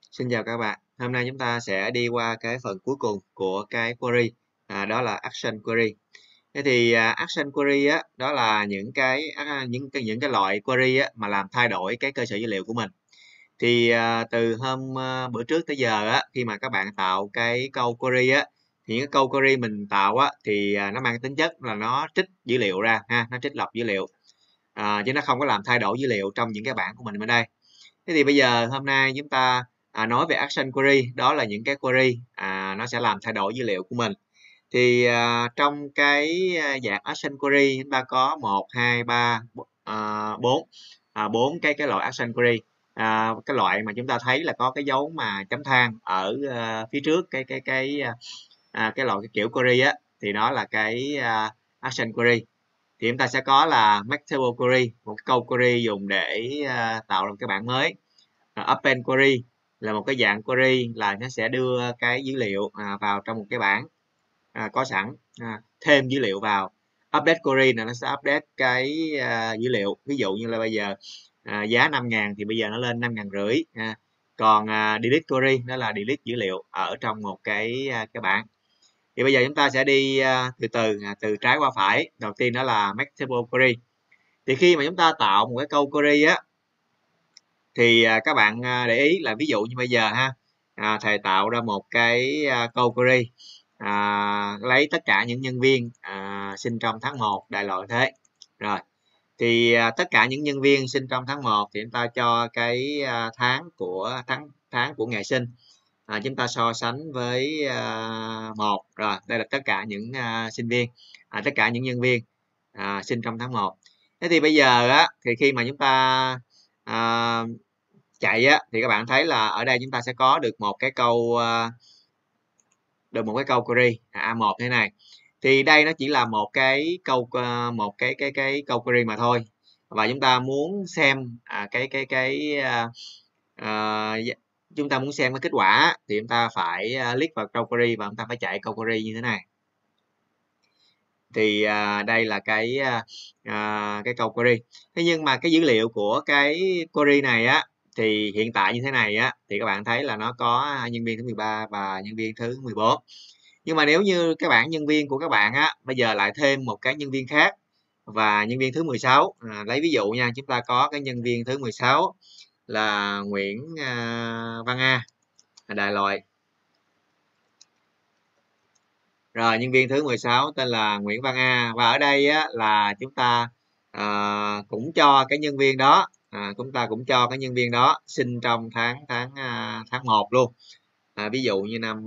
Xin chào các bạn. Hôm nay chúng ta sẽ đi qua cái phần cuối cùng của cái query, đó là action query. Thế thì action query á, đó là những cái loại query á, mà làm thay đổi cái cơ sở dữ liệu của mình. Thì từ bữa trước tới giờ á, khi mà các bạn tạo cái câu query á, thì những cái câu query mình tạo á, thì nó mang tính chất là nó trích dữ liệu ra ha, nó trích lọc dữ liệu, chứ nó không có làm thay đổi dữ liệu trong những cái bảng của mình bên đây. Thế thì bây giờ hôm nay chúng ta nói về action query, đó là những cái query nó sẽ làm thay đổi dữ liệu của mình. Thì trong cái dạng action query chúng ta có 1, 2, 3, 4, 4 cái loại action query. Cái loại mà chúng ta thấy là có cái dấu mà chấm than ở phía trước cái loại cái kiểu query á, thì đó là cái action query. Thì chúng ta sẽ có là make table query, một cái câu query dùng để tạo ra một cái bảng mới. Append query là một cái dạng query là nó sẽ đưa cái dữ liệu vào trong một cái bảng có sẵn, thêm dữ liệu vào. Update query là nó sẽ update cái dữ liệu, ví dụ như là bây giờ giá 5.000 thì bây giờ nó lên 5.500. Còn delete query đó là delete dữ liệu ở trong một cái bảng. Thì bây giờ chúng ta sẽ đi từ trái qua phải. Đầu tiên đó là make table query. Thì khi mà chúng ta tạo một cái câu query á, thì các bạn để ý là ví dụ như bây giờ thầy tạo ra một cái câu query lấy tất cả những nhân viên sinh trong tháng 1 đại loại thế. Rồi thì tất cả những nhân viên sinh trong tháng 1 thì chúng ta cho cái tháng của ngày sinh, chúng ta so sánh với 1. Rồi đây là tất cả những sinh viên, tất cả những nhân viên sinh trong tháng 1. Thế thì bây giờ thì khi mà chúng ta chạy thì các bạn thấy là ở đây chúng ta sẽ có được một cái câu query A1 thế này. Thì đây nó chỉ là một cái câu câu query mà thôi, và chúng ta muốn xem chúng ta muốn xem cái kết quả thì chúng ta phải click vào câu query và chúng ta phải chạy câu query như thế này. Thì đây là cái câu query. Thế nhưng mà cái dữ liệu của cái query này thì hiện tại như thế này thì các bạn thấy là nó có nhân viên thứ 13 và nhân viên thứ 14. Nhưng mà nếu như các bạn nhân viên của các bạn bây giờ lại thêm một cái nhân viên khác và nhân viên thứ 16, lấy ví dụ nha, chúng ta có cái nhân viên thứ 16 là Nguyễn Văn A, đại loại. Rồi nhân viên thứ 16 tên là Nguyễn Văn A, và ở đây là chúng ta cũng cho cái nhân viên đó, chúng ta cũng cho cái nhân viên đó sinh trong tháng 1 luôn. Ví dụ như năm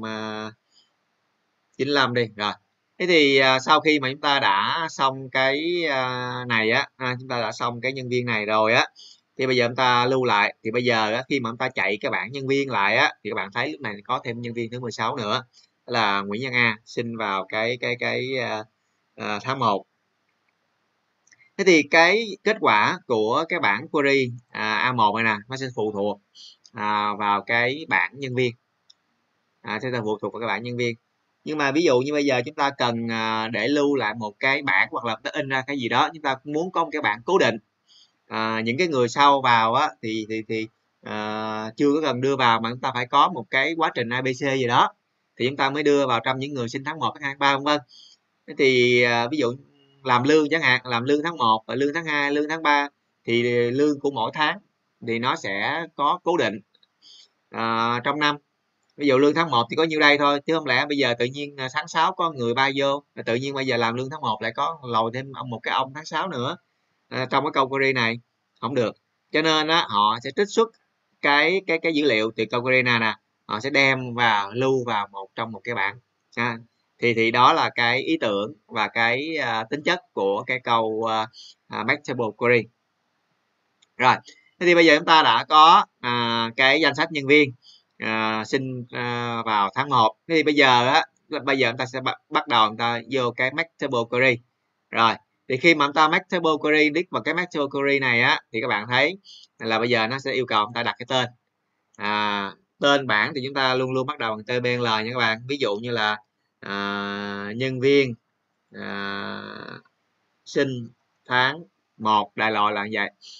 95 đi. Rồi thế thì sau khi mà chúng ta đã xong cái này chúng ta đã xong cái nhân viên này rồi thì bây giờ chúng ta lưu lại. Thì bây giờ khi mà chúng ta chạy cái bảng nhân viên lại thì các bạn thấy lúc này có thêm nhân viên thứ 16 nữa, là Nguyễn Văn A, sinh vào tháng 1. Thế thì cái kết quả của cái bảng query A1 này nè, nó sẽ phụ thuộc vào cái bảng nhân viên, sẽ phụ thuộc vào cái bảng nhân viên. Nhưng mà ví dụ như bây giờ chúng ta cần để lưu lại một cái bảng, hoặc là in ra cái gì đó, chúng ta muốn có một cái bảng cố định, những cái người sau vào thì chưa có cần đưa vào, mà chúng ta phải có một cái quá trình ABC gì đó thì chúng ta mới đưa vào trong những người sinh tháng 1, tháng 2, tháng 3 vân vân. Thế thì ví dụ làm lương chẳng hạn, làm lương tháng 1 và lương tháng 2, lương tháng 3 thì lương của mỗi tháng thì nó sẽ có cố định trong năm. Ví dụ lương tháng 1 thì có nhiêu đây thôi, chứ không lẽ bây giờ tự nhiên tháng 6 có người bay vô, tự nhiên bây giờ làm lương tháng 1 lại có lòi thêm một cái ông tháng 6 nữa trong cái câu query này, không được. Cho nên họ sẽ trích xuất cái dữ liệu từ câu query này nè, họ sẽ đem vào lưu vào trong một cái bảng. Thì đó là cái ý tưởng và cái tính chất của cái câu make table query. Rồi thế thì bây giờ chúng ta đã có cái danh sách nhân viên sinh vào tháng 1. Thế thì bây giờ chúng ta sẽ bắt đầu chúng ta vô cái make table query. Rồi thì khi mà chúng ta make table query, click vào cái make table query này thì các bạn thấy là bây giờ nó sẽ yêu cầu chúng ta đặt cái tên. Tên bảng thì chúng ta luôn luôn bắt đầu bằng TBL nha các bạn. Ví dụ như là nhân viên sinh tháng 1 đại loại là như vậy.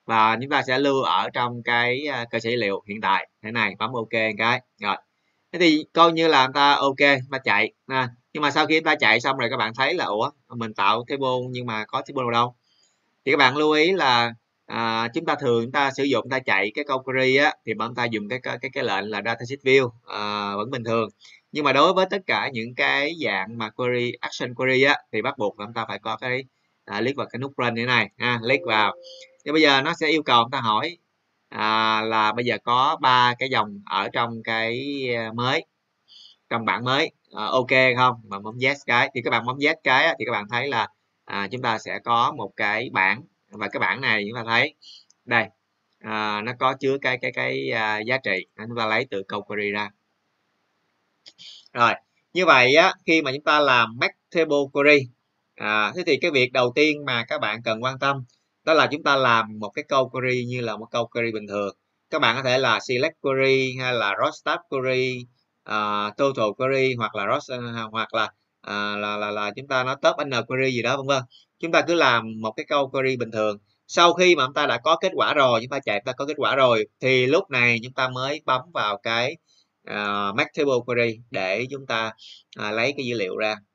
và chúng ta sẽ lưu ở trong cái cơ sở dữ liệu hiện tại. Thế này, bấm OK cái rồi. Thế thì coi như là người ta OK, ta chạy ha. Nhưng mà sau khi ta chạy xong rồi các bạn thấy là ủa mình tạo table nhưng mà có table đâu. Thì các bạn lưu ý là chúng ta thường chúng ta sử dụng ta chạy cái câu query á thì bọn ta dùng cái lệnh là dataset view vẫn bình thường. Nhưng mà đối với tất cả những cái dạng mà query action query á thì bắt buộc chúng ta phải có cái click vào cái nút run như này ha, click vào. Thì bây giờ nó sẽ yêu cầu chúng ta hỏi là bây giờ có 3 cái dòng ở trong cái mới, trong bảng mới, OK không, mà bấm yes cái thì các bạn bấm yes cái thì các bạn thấy là chúng ta sẽ có một cái bảng, và cái bảng này chúng ta thấy đây nó có chứa cái giá trị chúng ta lấy từ câu query ra. Rồi như vậy á, khi mà chúng ta làm make table query thế thì cái việc đầu tiên mà các bạn cần quan tâm đó là chúng ta làm một cái câu query như là một câu query bình thường. Các bạn có thể là select query hay là roster query, total query, hoặc là roster, hoặc là chúng ta nói top n query gì đó vân vân. Chúng ta cứ làm một cái câu query bình thường. Sau khi mà chúng ta đã có kết quả rồi, chúng ta chạy chúng ta có kết quả rồi thì lúc này chúng ta mới bấm vào cái make table query để chúng ta lấy cái dữ liệu ra.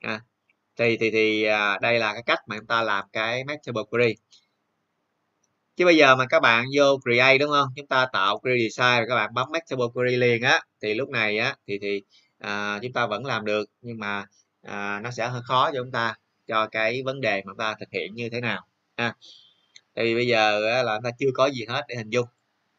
Đây là cái cách mà chúng ta làm cái make table query. Chứ bây giờ mà các bạn vô create đúng không, chúng ta tạo query design rồi các bạn bấm make table query liền á thì lúc này á chúng ta vẫn làm được, nhưng mà nó sẽ hơi khó cho chúng ta cho cái vấn đề mà chúng ta thực hiện như thế nào thì bây giờ là chúng ta chưa có gì hết để hình dung.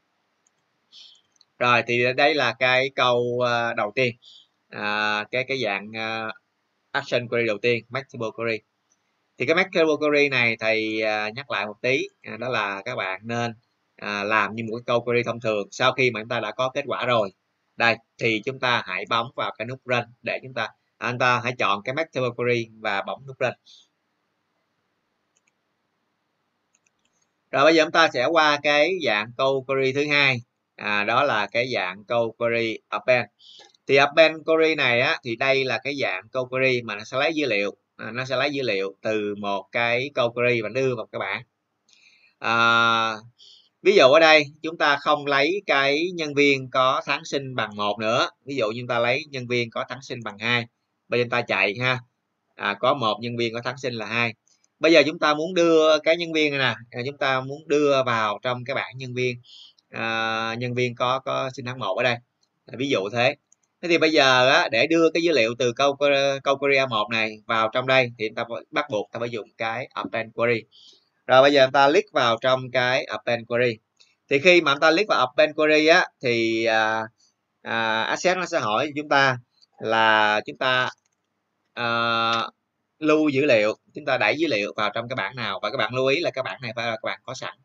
Rồi thì đây là cái câu đầu tiên, cái dạng action query đầu tiên, make table query. Thì cái make table query này thầy nhắc lại một tí, đó là các bạn nên làm như một cái câu query thông thường. Sau khi mà chúng ta đã có kết quả rồi đây thì chúng ta hãy bấm vào cái nút run để chúng ta hãy chọn cái make table query và bấm nút run. Rồi bây giờ chúng ta sẽ qua cái dạng câu query thứ hai, đó là cái dạng câu query append. Thì append query này á thì đây là cái dạng câu query mà nó sẽ lấy dữ liệu, nó sẽ lấy dữ liệu từ một cái câu query và đưa vào các bảng. Ví dụ ở đây chúng ta không lấy cái nhân viên có tháng sinh bằng 1 nữa, ví dụ như chúng ta lấy nhân viên có tháng sinh bằng 2. Bây giờ chúng ta chạy ha, có một nhân viên có tháng sinh là 2. Bây giờ chúng ta muốn đưa cái nhân viên này nè, chúng ta muốn đưa vào trong cái bảng nhân viên có sinh tháng 1 ở đây, ví dụ thế. Thế thì bây giờ để đưa cái dữ liệu từ câu query A1 này vào trong đây thì chúng ta bắt buộc ta phải dùng cái append query. Rồi bây giờ chúng ta click vào trong cái append query. Thì khi mà chúng ta click vào append query thì Access nó sẽ hỏi chúng ta là chúng ta lưu dữ liệu, chúng ta đẩy dữ liệu vào trong cái bảng nào, và các bạn lưu ý là cái bảng này phải là các bạn có sẵn.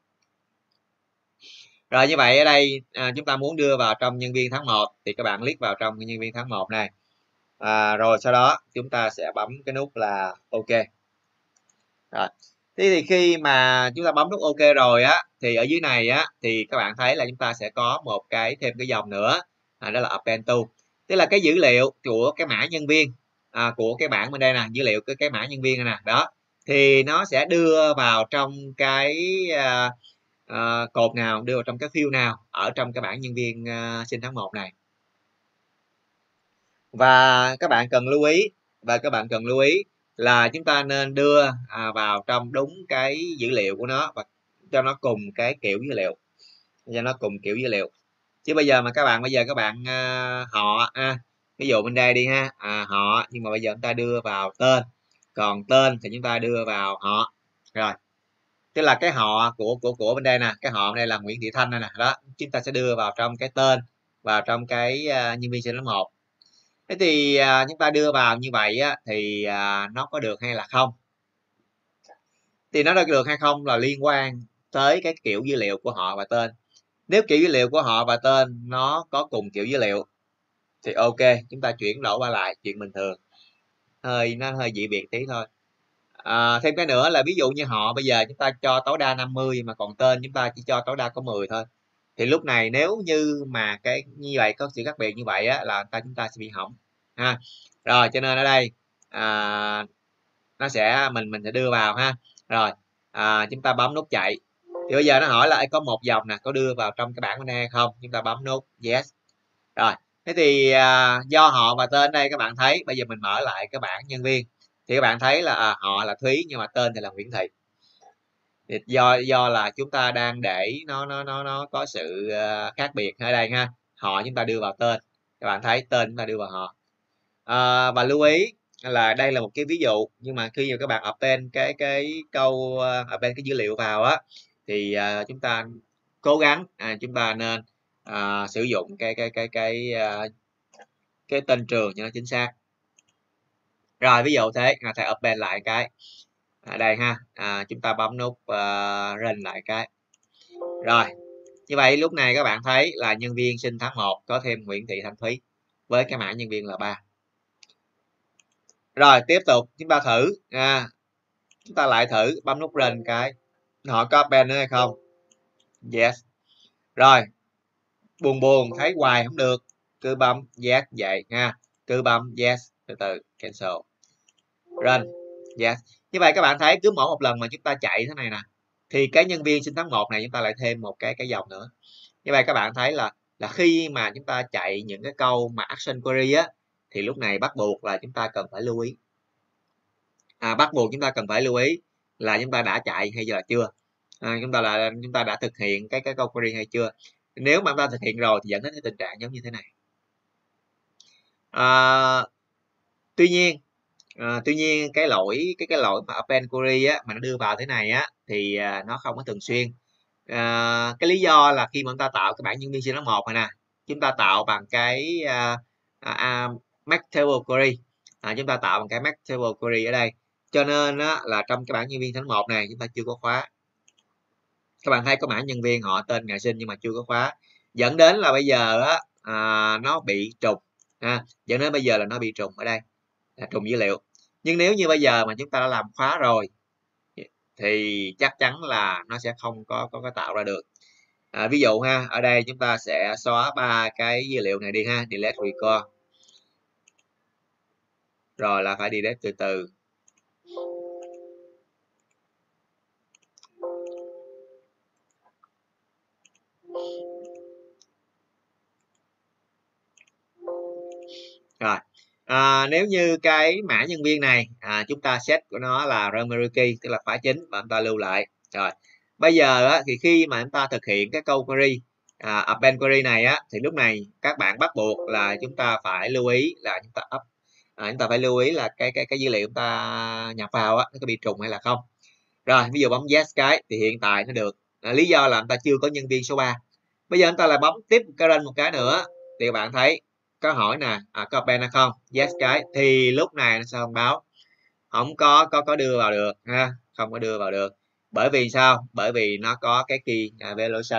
Rồi như vậy ở đây chúng ta muốn đưa vào trong nhân viên tháng 1 thì các bạn click vào trong nhân viên tháng 1 này. Rồi sau đó chúng ta sẽ bấm cái nút là OK. Rồi. Thế thì khi mà chúng ta bấm nút OK rồi thì ở dưới này thì các bạn thấy là chúng ta sẽ có thêm cái dòng nữa, đó là append to. Tức là cái dữ liệu của cái mã nhân viên của cái bảng bên đây nè, dữ liệu cái mã nhân viên này nè, đó thì nó sẽ đưa vào trong cái cột nào, đưa vào trong cái field nào ở trong cái bảng nhân viên sinh tháng 1 này. Và các bạn cần lưu ý là chúng ta nên đưa vào trong đúng cái dữ liệu của nó và cho nó cùng cái kiểu dữ liệu, chứ bây giờ các bạn họ ví dụ bên đây đi ha, họ, nhưng mà bây giờ chúng ta đưa vào tên, còn tên thì chúng ta đưa vào họ. Rồi tức là cái họ của bên đây nè, cái họ bên đây là Nguyễn Thị Thanh này nè, đó chúng ta sẽ đưa vào trong cái tên, vào trong cái nhân viên sinh tháng 1. Thế thì chúng ta đưa vào như vậy thì nó có được hay là không? Thì nó được hay không là liên quan tới cái kiểu dữ liệu của họ và tên. Nếu kiểu dữ liệu của họ và tên nó có cùng kiểu dữ liệu thì OK, chúng ta chuyển đổi qua lại chuyện bình thường. Nó hơi dị biệt tí thôi. Thêm cái nữa là ví dụ như họ bây giờ chúng ta cho tối đa 50 mà còn tên chúng ta chỉ cho tối đa có 10 thôi. Thì lúc này nếu như mà như vậy có sự khác biệt như vậy là chúng ta sẽ bị hỏng ha. Rồi cho nên ở đây nó sẽ mình sẽ đưa vào ha. Rồi chúng ta bấm nút chạy. Thì bây giờ nó hỏi là có một dòng nè, có đưa vào trong cái bảng bên đây hay không, chúng ta bấm nút yes. Rồi thế thì do họ và tên đây các bạn thấy, bây giờ mình mở lại cái bảng nhân viên thì các bạn thấy là họ là Thúy nhưng mà tên thì là Nguyễn Thị. Thì do là chúng ta đang để nó có sự khác biệt ở đây ha, họ chúng ta đưa vào tên, các bạn thấy tên chúng ta đưa vào họ. Và lưu ý là đây là một cái ví dụ, nhưng mà khi mà các bạn append cái câu append cái dữ liệu vào á thì chúng ta cố gắng chúng ta nên sử dụng cái tên trường cho nó chính xác. Rồi ví dụ thế thầy append lại cái đây ha, chúng ta bấm nút run lại cái. Rồi như vậy lúc này các bạn thấy là nhân viên sinh tháng 1 có thêm Nguyễn Thị Thanh Thúy với cái mã nhân viên là 3. Rồi tiếp tục chúng ta thử chúng ta lại thử bấm nút run cái họ có append nữa hay không. Yes. Rồi buồn thấy hoài không được, cứ bấm yes vậy nha, cứ bấm yes, từ từ cancel, run. Yes. Như vậy các bạn thấy cứ mỗi một lần mà chúng ta chạy thế này nè thì cái nhân viên sinh tháng 1 này chúng ta lại thêm một cái dòng nữa. Như vậy các bạn thấy là khi mà chúng ta chạy những cái câu mà action query á thì lúc này bắt buộc là chúng ta cần phải lưu ý. Bắt buộc chúng ta cần phải lưu ý là chúng ta đã chạy hay là chưa. Chúng ta đã thực hiện cái câu query hay chưa. Nếu mà chúng ta thực hiện rồi thì dẫn đến cái tình trạng giống như thế này. Tuy nhiên cái lỗi mà append query á mà nó đưa vào thế này á thì nó không có thường xuyên. Cái lý do là khi mà chúng ta tạo cái bảng nhân viên sinh tháng 1 này nè, chúng ta tạo bằng cái Max Table Query, chúng ta tạo bằng cái Max Table Query ở đây, cho nên á, là trong cái bảng nhân viên tháng 1 này chúng ta chưa có khóa. Các bạn thấy có mã nhân viên họ tên ngày sinh nhưng mà chưa có khóa, dẫn đến là bây giờ á, nó bị trùng dẫn đến bây giờ là nó bị trùng ở đây, trùng dữ liệu. Nhưng nếu như bây giờ mà chúng ta đã làm khóa rồi thì chắc chắn là nó sẽ không có tạo ra được. Ví dụ ha, ở đây chúng ta sẽ xóa 3 cái dữ liệu này đi ha, delete record, rồi là phải delete từ từ. Rồi nếu như cái mã nhân viên này chúng ta set của nó là primary key, tức là khóa chính, và chúng ta lưu lại. Rồi bây giờ á, thì khi mà chúng ta thực hiện cái câu query append query này á thì lúc này các bạn bắt buộc là chúng ta phải lưu ý là chúng ta phải lưu ý là cái dữ liệu chúng ta nhập vào á nó có bị trùng hay là không. Rồi ví dụ bấm yes cái thì hiện tại nó được. Lý do là chúng ta chưa có nhân viên số 3. Bây giờ chúng ta lại bấm tiếp cái run một cái nữa thì các bạn thấy có hỏi nè, có append hay không, yes cái thì lúc này nó sẽ thông báo không có đưa vào được ha, không có đưa vào được. Bởi vì sao? Bởi vì nó có cái key violation,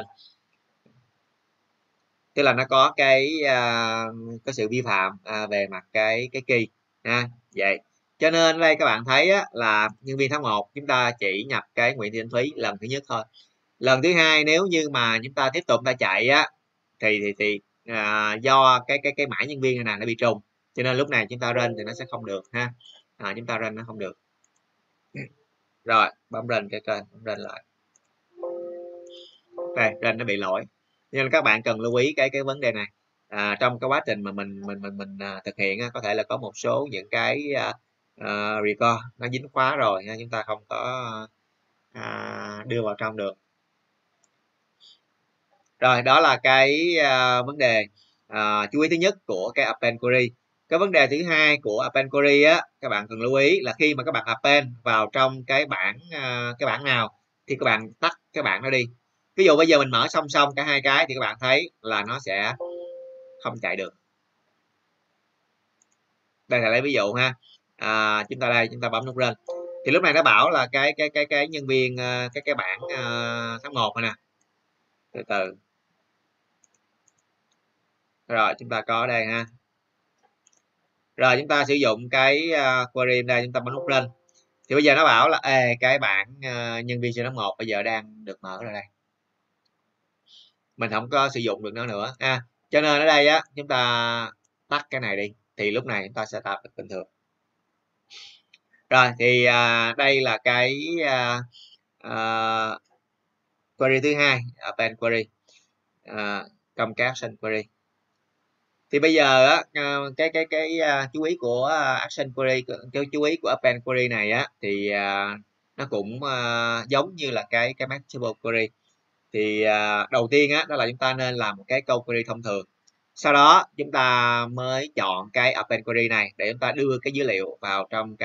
tức là nó có cái sự vi phạm về mặt cái key vậy. Cho nên đây các bạn thấy á, là nhân viên tháng 1 chúng ta chỉ nhập cái Nguyễn Thị Thanh Thúy lần thứ nhất thôi. Lần thứ hai nếu như mà chúng ta tiếp tục ta chạy á thì do cái mã nhân viên này nó bị trùng, cho nên lúc này chúng ta run thì nó sẽ không được ha. Chúng ta run nó không được. Rồi bấm run cái kênh, run lại. Đây, run nó bị lỗi. Nên các bạn cần lưu ý cái vấn đề này. Trong cái quá trình mà mình thực hiện có thể là có một số những cái record nó dính khóa rồi nha, chúng ta không có đưa vào trong được. Rồi đó là cái vấn đề chú ý thứ nhất của cái append query. Cái vấn đề thứ hai của append query á, các bạn cần lưu ý là khi mà các bạn append vào trong cái bảng nào thì các bạn tắt cái bảng đó đi. Ví dụ bây giờ mình mở song song cả hai cái thì các bạn thấy là nó sẽ không chạy được. Đây là lấy ví dụ ha. Chúng ta bấm nút run thì lúc này nó bảo là cái nhân viên cái bảng tháng 1 này nè, từ từ. Rồi chúng ta có ở đây ha. Rồi chúng ta sử dụng cái query đây, chúng ta bấm nút run thì bây giờ nó bảo là cái bảng nhân viên sinh tháng 1 bây giờ đang được mở ra đây, mình không có sử dụng được nó nữa cho nên ở đây á chúng ta tắt cái này đi thì lúc này chúng ta sẽ tạo được bình thường. Rồi thì đây là cái query thứ hai, append query, trong cái action query. Thì bây giờ á, cái chú ý của action query, cái chú ý của append query này á, thì nó cũng giống như là cái matchable query. Thì đầu tiên á, đó là chúng ta nên làm một cái câu query thông thường, sau đó chúng ta mới chọn cái append query này để chúng ta đưa cái dữ liệu vào trong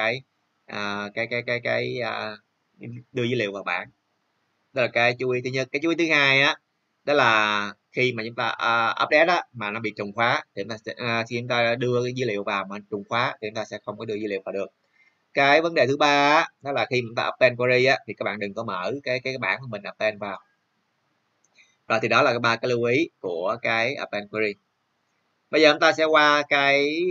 đưa dữ liệu vào bảng. Đó là cái chú ý thứ nhất. Cái chú ý thứ hai á, đó là khi mà chúng ta update á, mà nó bị trùng khóa thì chúng ta sẽ, khi chúng ta đưa cái dữ liệu vào mà trùng khóa thì chúng ta sẽ không có đưa dữ liệu vào được. Cái vấn đề thứ ba á, đó là khi chúng ta append query á, thì các bạn đừng có mở cái bảng của mình append vào. Rồi thì đó là ba cái lưu ý của cái append query. Bây giờ chúng ta sẽ qua cái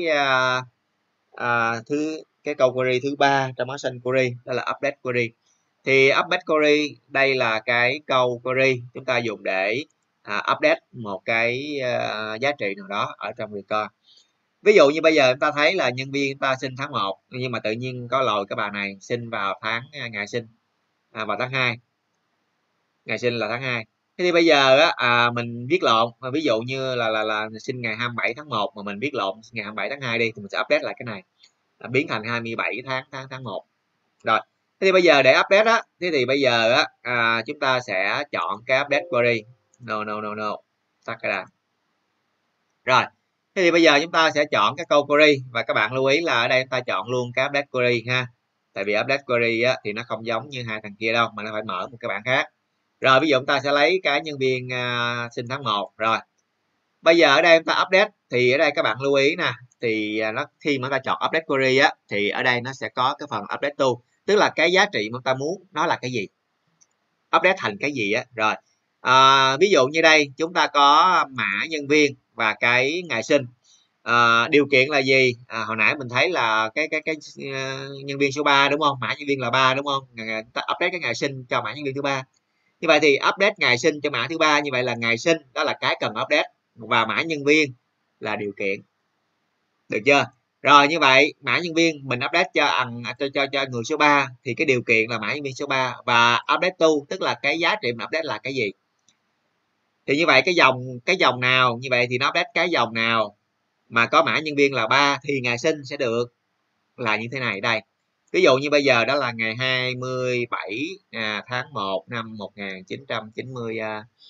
câu query thứ ba trong action query, đó là update query. Thì update query đây là cái câu query chúng ta dùng để update một cái giá trị nào đó ở trong record. Ví dụ như bây giờ chúng ta thấy là nhân viên chúng ta sinh tháng 1 nhưng mà tự nhiên có lòi các bạn này sinh vào ngày sinh vào tháng 2. Ngày sinh là tháng 2. Thế thì bây giờ á, mình viết lộn, ví dụ như là sinh ngày 27 tháng 1 mà mình viết lộn ngày 27 tháng 2 đi, thì mình sẽ update lại cái này, biến thành 27 tháng 1. Rồi, thế thì bây giờ để update á, thế thì bây giờ á, chúng ta sẽ chọn cái update query. No, tắt cái đã. Rồi, thế thì bây giờ chúng ta sẽ chọn cái câu query, và các bạn lưu ý là ở đây chúng ta chọn luôn cái update query ha. Tại vì update query á, thì nó không giống như hai thằng kia đâu, mà nó phải mở một cái bảng khác. Rồi, ví dụ chúng ta sẽ lấy cái nhân viên sinh tháng 1. Rồi, bây giờ ở đây chúng ta update, thì ở đây các bạn lưu ý nè, thì khi mà chúng ta chọn update query á, thì ở đây nó sẽ có cái phần update tool, tức là cái giá trị mà chúng ta muốn nó là cái gì, update thành cái gì á. Rồi, ví dụ như đây chúng ta có mã nhân viên và cái ngày sinh. Điều kiện là gì? Hồi nãy mình thấy là cái nhân viên số 3 đúng không, mã nhân viên là 3 đúng không, ta update cái ngày sinh cho mã nhân viên thứ 3. Như vậy thì update ngày sinh cho mã thứ 3, như vậy là ngày sinh đó là cái cần update và mã nhân viên là điều kiện, được chưa? Rồi, như vậy mã nhân viên mình update cho người số 3 thì cái điều kiện là mã nhân viên số 3, và update tool tức là cái giá trị mình update là cái gì. Thì như vậy cái dòng nào, như vậy thì nó update cái dòng nào mà có mã nhân viên là 3 thì ngày sinh sẽ được là như thế này đây. Ví dụ như bây giờ đó là ngày 27 tháng 1 năm 1990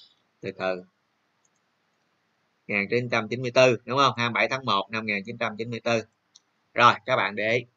1994 đúng không? 27 tháng 1 năm 1994. Rồi, các bạn để ý.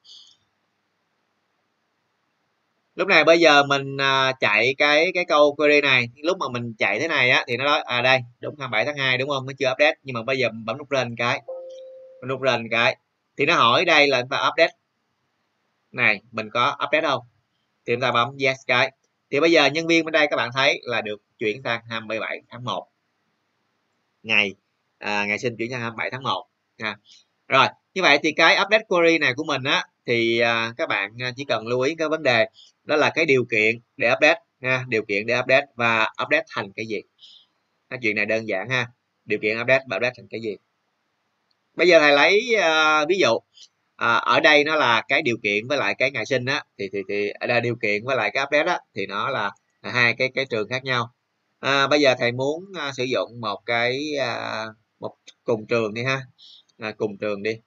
Lúc này bây giờ mình chạy cái câu query này, lúc mà mình chạy thế này á thì nó nói đây, đúng 27 tháng 2 đúng không? Nó chưa update, nhưng mà bây giờ mình bấm nút run cái thì nó hỏi đây là chúng ta update này, mình có update không? Thì chúng ta bấm yes cái. Thì bây giờ nhân viên bên đây các bạn thấy là được chuyển sang 27 tháng 1. Ngày sinh chuyển sang 27 tháng 1 nha. Rồi, như vậy thì cái update query này của mình á thì các bạn chỉ cần lưu ý cái vấn đề đó là cái điều kiện để update nha, điều kiện để update và update thành cái gì. Cái chuyện này đơn giản ha. Điều kiện update và update thành cái gì. Bây giờ thầy lấy ví dụ ở đây nó là cái điều kiện với lại cái ngày sinh á, thì ở đây điều kiện với lại cái update á thì nó là hai cái trường khác nhau. Bây giờ thầy muốn sử dụng một cái một cùng trường đi ha, cùng trường đi.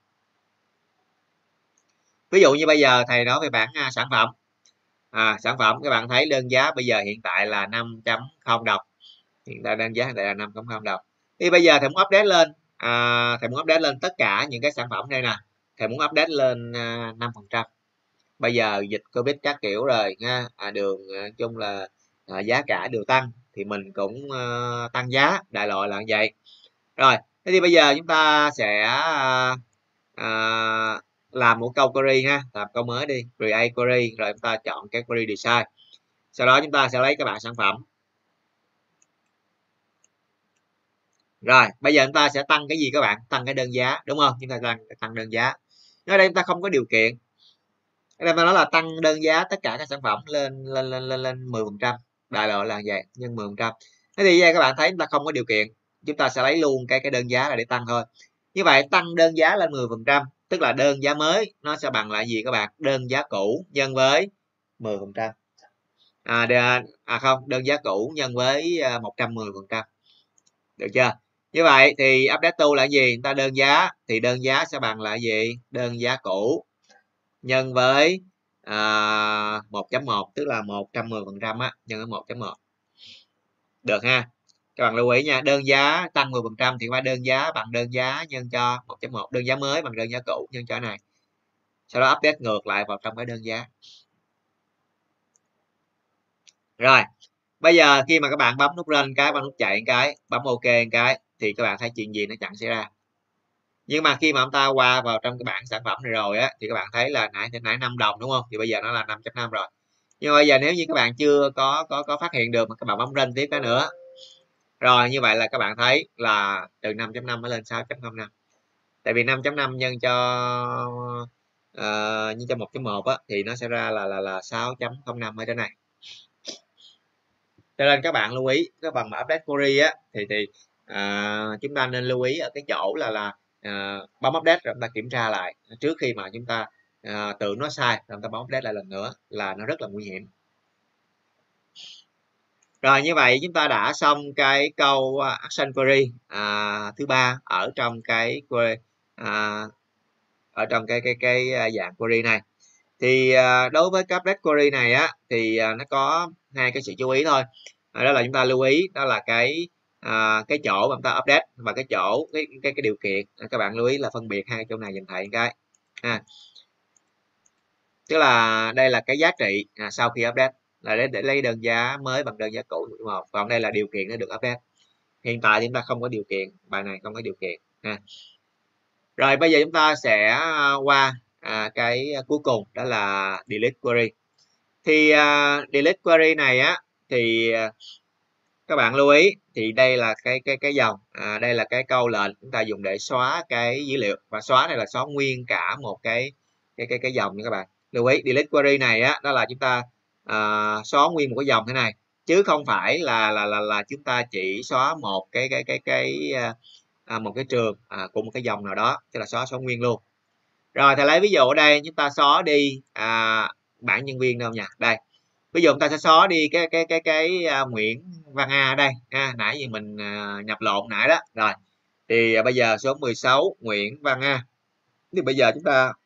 Ví dụ như bây giờ thầy nói về bảng sản phẩm. Sản phẩm các bạn thấy đơn giá bây giờ hiện tại là 5.0 đồng, hiện tại đơn giá hiện tại là 5.0 đồng. Thì bây giờ thầy muốn update lên thầy muốn update lên tất cả những cái sản phẩm đây nè, thầy muốn update lên 5%. Bây giờ dịch Covid các kiểu rồi nha, đường nói chung là giá cả đều tăng thì mình cũng tăng giá, đại loại là như vậy. Rồi, thế thì bây giờ chúng ta sẽ làm một câu query ha, làm câu mới đi, create query, rồi chúng ta chọn cái query design. Sau đó chúng ta sẽ lấy cái bảng sản phẩm. Rồi, bây giờ chúng ta sẽ tăng cái gì các bạn? Tăng cái đơn giá, đúng không? Chúng ta tăng đơn giá. Ở đây chúng ta không có điều kiện. Ở đây nó là tăng đơn giá tất cả các sản phẩm lên 10%. Đại loại là vậy, nhân 10%. Thế thì các bạn thấy chúng ta không có điều kiện. Chúng ta sẽ lấy luôn cái đơn giá là để tăng thôi. Như vậy tăng đơn giá lên 10%, tức là đơn giá mới nó sẽ bằng lại gì các bạn? Đơn giá cũ nhân với 10%. không, đơn giá cũ nhân với 110%. Được chưa? Như vậy thì update tool là gì? Chúng ta đơn giá thì đơn giá sẽ bằng là gì? Đơn giá cũ nhân với 1.1, tức là 110% á, nhân với 1.1. Được ha. Các bạn lưu ý nha, đơn giá tăng 10% thì qua đơn giá bằng đơn giá nhân cho 1.1, đơn giá mới bằng đơn giá cũ nhân cho này. Sau đó update ngược lại vào trong cái đơn giá. Rồi, bây giờ khi mà các bạn bấm nút run cái, bấm nút chạy cái, bấm OK cái thì các bạn thấy chuyện gì nó chẳng xảy ra. Nhưng mà khi mà chúng ta qua vào trong cái bảng sản phẩm này rồi á thì các bạn thấy là nãy 5 đồng đúng không? Thì bây giờ nó là 5.5 rồi. Nhưng mà bây giờ nếu như các bạn chưa có phát hiện được mà các bạn bấm run tiếp cái nữa. Rồi như vậy là các bạn thấy là từ 5.5 mới lên 6.05. Tại vì 5.5 nhân cho 1.1 á thì nó sẽ ra là 6.05 ở trên này. Cho nên các bạn lưu ý cái phần mà update query á thì chúng ta nên lưu ý ở cái chỗ là bấm update rồi chúng ta kiểm tra lại trước khi mà chúng ta tưởng nó sai rồi chúng ta bấm update lại lần nữa là nó rất là nguy hiểm. Rồi như vậy chúng ta đã xong cái câu action query thứ ba ở trong cái query, ở trong cái dạng query này. Thì đối với cái update query này á thì nó có hai cái sự chú ý thôi. Đó là chúng ta lưu ý đó là cái chỗ mà chúng ta update và cái chỗ cái điều kiện. Các bạn lưu ý là phân biệt hai chỗ này dùm thầy cái tức là đây là cái giá trị sau khi update là để lấy đơn giá mới bằng đơn giá cũ đúng không? Còn đây là điều kiện nó được update. Hiện tại thì chúng ta không có điều kiện, bài này không có điều kiện Rồi bây giờ chúng ta sẽ qua cái cuối cùng đó là delete query. Thì delete query này á thì các bạn lưu ý thì đây là cái dòng đây là cái câu lệnh chúng ta dùng để xóa cái dữ liệu, và xóa này là xóa nguyên cả một cái dòng nha các bạn. Lưu ý delete query này á đó là chúng ta xóa nguyên một cái dòng thế này, chứ không phải là chúng ta chỉ xóa một một cái trường của một cái dòng nào đó, tức là xóa nguyên luôn. Rồi thầy lấy ví dụ ở đây chúng ta xóa đi bảng nhân viên đâu nha. Đây ví dụ chúng ta sẽ xóa đi cái Nguyễn Văn A ở đây nãy gì mình nhập lộn nãy đó. Rồi thì bây giờ số 16 Nguyễn Văn A, thì bây giờ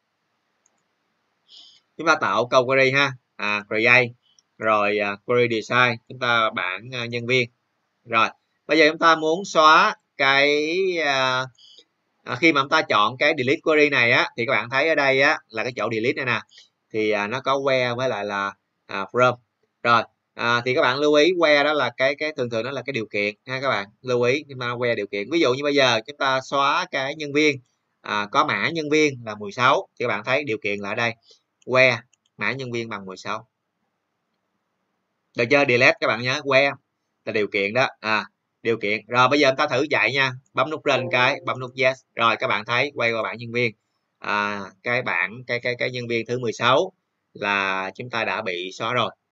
chúng ta tạo câu query create rồi query design, chúng ta bảng nhân viên. Rồi bây giờ chúng ta muốn xóa cái khi mà chúng ta chọn cái delete query này á thì các bạn thấy ở đây á là cái chỗ delete này nè, thì nó có where với lại là from. Rồi thì các bạn lưu ý where đó là cái thường đó là cái điều kiện ha, các bạn lưu ý nhưng mà where điều kiện. Ví dụ như bây giờ chúng ta xóa cái nhân viên có mã nhân viên là 16 thì các bạn thấy điều kiện là ở đây where mã nhân viên bằng 16. Được chưa? Delete các bạn nhớ where là điều kiện đó điều kiện. Rồi bây giờ chúng ta thử chạy nha, bấm nút run cái, bấm nút yes. Rồi các bạn thấy quay qua bảng nhân viên cái bảng cái nhân viên thứ 16 là chúng ta đã bị xóa rồi.